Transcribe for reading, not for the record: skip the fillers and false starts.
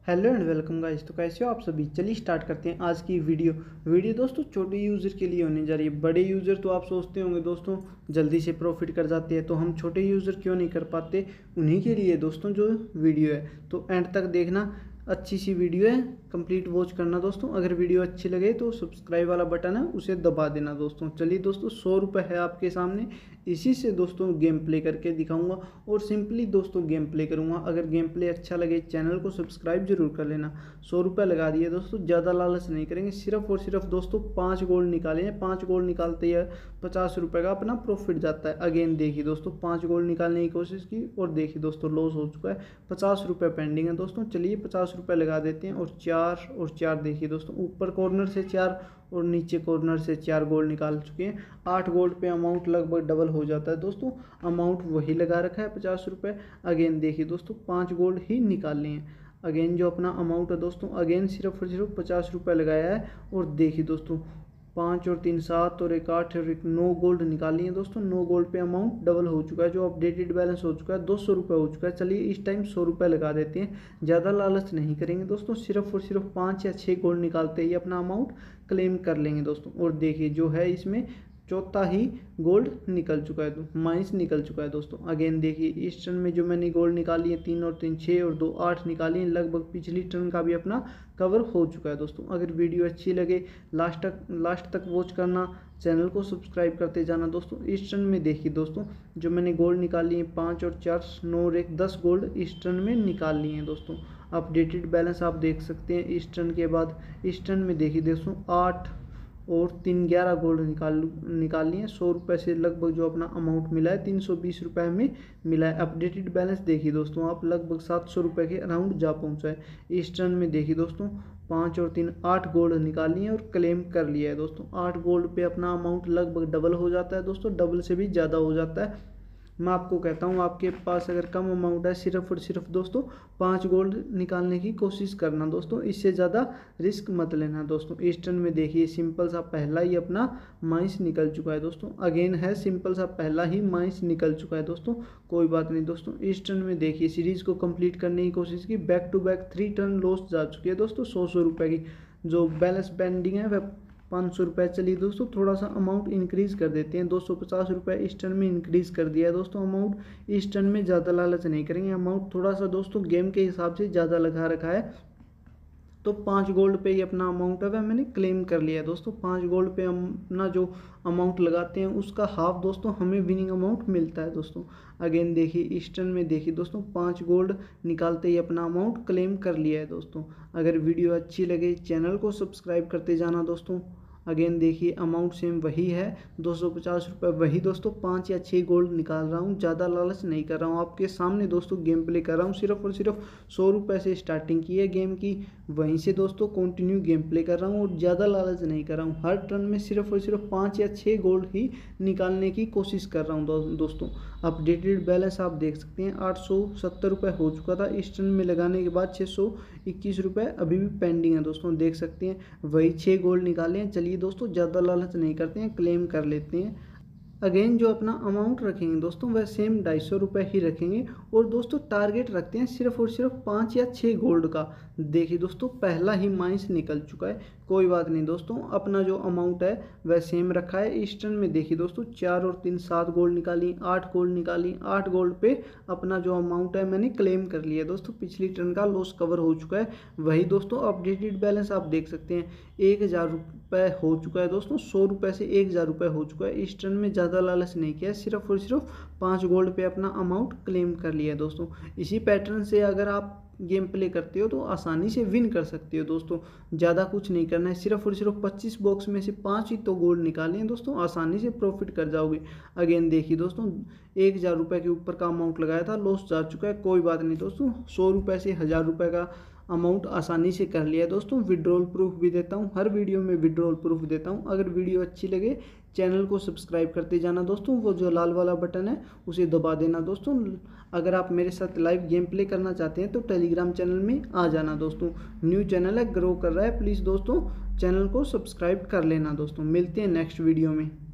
Hello and welcome guys. तो कैसे हो आप सभी। चलिए स्टार्ट करते हैं आज की वीडियो दोस्तों छोटे यूज़र के लिए होने जा रही है। बड़े यूज़र तो आप सोचते होंगे दोस्तों जल्दी से प्रॉफिट कर जाते हैं, तो हम छोटे यूज़र क्यों नहीं कर पाते। उन्हीं के लिए दोस्तों जो वीडियो है, तो एंड तक देखना। अच्छी सी वीडियो है, कंप्लीट वॉच करना दोस्तों। अगर वीडियो अच्छी लगे तो सब्सक्राइब वाला बटन है उसे दबा देना दोस्तों। चलिए दोस्तों 100 रुपये है आपके सामने, इसी से दोस्तों गेम प्ले करके दिखाऊंगा और सिंपली दोस्तों गेम प्ले करूंगा। अगर गेम प्ले अच्छा लगे चैनल को सब्सक्राइब जरूर कर लेना। 100 रुपये लगा दिए दोस्तों, ज़्यादा लालच नहीं करेंगे। सिर्फ और सिर्फ दोस्तों 5 गोल्ड निकाले हैं। 5 गोल्ड निकालते ही 50 रुपये का अपना प्रॉफिट जाता है। अगेन देखिए दोस्तों 5 गोल्ड निकालने की कोशिश की और देखिए दोस्तों लॉस हो चुका है। 50 रुपये पेंडिंग है दोस्तों। चलिए 50 रुपये लगा देते हैं और 4 देखिए दोस्तों, ऊपर कॉर्नर से 4 और नीचे कॉर्नर से 4 गोल्ड निकाल चुके हैं। 8 गोल्ड पे अमाउंट लगभग डबल हो जाता है दोस्तों। अमाउंट वही लगा रखा है 50 रुपये। अगेन देखिए दोस्तों 5 गोल्ड ही निकालने हैं। अगेन जो अपना अमाउंट है दोस्तों, अगेन सिर्फ और सिर्फ 50 रुपये लगाया है और देखिए दोस्तों 5 और 3 7 और 1 8 और 1 9 गोल्ड निकाली है दोस्तों। 9 गोल्ड पे अमाउंट डबल हो चुका है। जो अपडेटेड बैलेंस हो चुका है 200 रुपये हो चुका है। चलिए इस टाइम 100 रुपये लगा देते हैं। ज़्यादा लालच नहीं करेंगे दोस्तों, सिर्फ और सिर्फ 5 या 6 गोल्ड निकालते ही अपना अमाउंट क्लेम कर लेंगे दोस्तों। और देखिए जो है इसमें चौथा ही गोल्ड निकल चुका है, तो माइनस निकल चुका है दोस्तों। अगेन देखिए इस टर्न में जो मैंने गोल्ड निकाली है 3 और 3 6 और 2 8 निकाली है। लगभग पिछली टर्न का भी अपना कवर हो चुका है दोस्तों। अगर वीडियो अच्छी लगे लास्ट तक वॉच करना, चैनल को सब्सक्राइब करते जाना दोस्तों। इस टर्न में देखिए दोस्तों जो मैंने गोल्ड निकाली है 5 और 4 9 और 1 10 गोल्ड इस टर्न में निकाल लिए हैं दोस्तों। अपडेटेड बैलेंस आप देख सकते हैं। इस टर्न के बाद इस टर्न में देखिए दोस्तों 8 और 3 11 गोल्ड निकाल लिए। 100 रुपये से लगभग जो अपना अमाउंट मिला है 320 रुपये हमें मिला है। अपडेटेड बैलेंस देखिए दोस्तों आप लगभग 700 रुपये के अराउंड जा पहुंचा है। इस टर्न में देखिए दोस्तों 5 और 3 8 गोल्ड निकाल लिए और क्लेम कर लिया है दोस्तों। 8 गोल्ड पे अपना अमाउंट लगभग डबल हो जाता है दोस्तों, डबल से भी ज़्यादा हो जाता है। मैं आपको कहता हूँ आपके पास अगर कम अमाउंट है सिर्फ और सिर्फ दोस्तों 5 गोल्ड निकालने की कोशिश करना दोस्तों, इससे ज़्यादा रिस्क मत लेना दोस्तों। इस टर्न में देखिए सिंपल सा पहला ही अपना माइनस निकल चुका है दोस्तों। अगेन है सिंपल सा पहला ही माइनस निकल चुका है दोस्तों। कोई बात नहीं दोस्तों। इस टर्न में देखिए सीरीज़ को कंप्लीट करने की कोशिश की, back to back 3 turn loss जा चुकी है दोस्तों। 100 रुपये की जो बैलेंस पेंडिंग है वह 500 रुपये। चलिए दोस्तों थोड़ा सा अमाउंट इंक्रीज़ कर देते हैं। 250 रुपये इस टर्न में इंक्रीज़ कर दिया है दोस्तों अमाउंट। इस टर्न में ज़्यादा लालच नहीं करेंगे। अमाउंट थोड़ा सा दोस्तों गेम के हिसाब से ज़्यादा लगा रखा है, तो 5 गोल्ड पे ही अपना अमाउंट है वह मैंने क्लेम कर लिया है दोस्तों। 5 गोल्ड पे अपना जो अमाउंट लगाते हैं उसका हाफ दोस्तों हमें विनिंग अमाउंट मिलता है दोस्तों। अगेन देखिए इस टर्न में देखिए दोस्तों 5 गोल्ड निकालते ही अपना अमाउंट क्लेम कर लिया है दोस्तों। अगर वीडियो अच्छी लगे चैनल को सब्सक्राइब करते जाना दोस्तों। अगेन देखिए अमाउंट सेम वही है 250 रुपये, वही दोस्तों 5 या 6 गोल्ड निकाल रहा हूँ। ज़्यादा लालच नहीं कर रहा हूँ, आपके सामने दोस्तों गेम प्ले कर रहा हूँ। सिर्फ और सिर्फ 100 रुपये से स्टार्टिंग की है गेम की, वहीं से दोस्तों कंटिन्यू गेम प्ले कर रहा हूँ और ज़्यादा लालच नहीं कर रहा हूँ। हर टर्न में सिर्फ और सिर्फ 5 या 6 गोल्ड ही निकालने की कोशिश कर रहा हूँ दोस्तों। अपडेटेड बैलेंस आप देख सकते हैं 870 रुपये हो चुका था। इस टर्न में लगाने के बाद 621 रुपये अभी भी पेंडिंग है दोस्तों, देख सकते हैं। वही 6 गोल्ड निकाले हैं। चलिए दोस्तों ज़्यादा लालच नहीं करते हैं, क्लेम कर लेते हैं। अगेन जो अपना अमाउंट रखेंगे दोस्तों वह सेम 250 रुपये ही रखेंगे और दोस्तों टारगेट रखते हैं सिर्फ और सिर्फ 5 या 6 गोल्ड का। देखिए दोस्तों पहला ही माइनस निकल चुका है। कोई बात नहीं दोस्तों, अपना जो अमाउंट है वह सेम रखा है। इस टर्न में देखिए दोस्तों 4 और 3 7 गोल्ड निकाली, 8 गोल्ड निकाली। 8 गोल्ड पे अपना जो अमाउंट है मैंने क्लेम कर लिया दोस्तों। पिछली टर्न का लॉस कवर हो चुका है। वही दोस्तों अपडेटेड बैलेंस आप देख सकते हैं 1000 रुपये हो चुका है दोस्तों। 100 रुपये से 1000 रुपये हो चुका है। इस टर्न में ज़्यादा लालच नहीं किया, सिर्फ और सिर्फ 5 गोल्ड पे अपना अमाउंट क्लेम कर लिया है दोस्तों। इसी पैटर्न से अगर आप गेम प्ले करते हो तो आसानी से विन कर सकते हो दोस्तों। ज़्यादा कुछ नहीं करना है, सिर्फ और सिर्फ 25 बॉक्स में से 5 ही तो गोल्ड निकाले हैं दोस्तों, आसानी से प्रॉफिट कर जाओगे। अगेन देखिए दोस्तों 1000 रुपये के ऊपर का अमाउंट लगाया था, लॉस जा चुका है। कोई बात नहीं दोस्तों, 100 रुपये से 1000 रुपये का अमाउंट आसानी से कर लिया है दोस्तों। विड्रॉल प्रूफ भी देता हूँ, हर वीडियो में विड्रॉल प्रूफ देता हूँ। अगर वीडियो अच्छी लगे चैनल को सब्सक्राइब करते जाना दोस्तों। वो जो लाल वाला बटन है उसे दबा देना दोस्तों। अगर आप मेरे साथ लाइव गेम प्ले करना चाहते हैं तो टेलीग्राम चैनल में आ जाना दोस्तों। न्यू चैनल है, ग्रो कर रहा है, प्लीज़ दोस्तों चैनल को सब्सक्राइब कर लेना दोस्तों। मिलते हैं नेक्स्ट वीडियो में।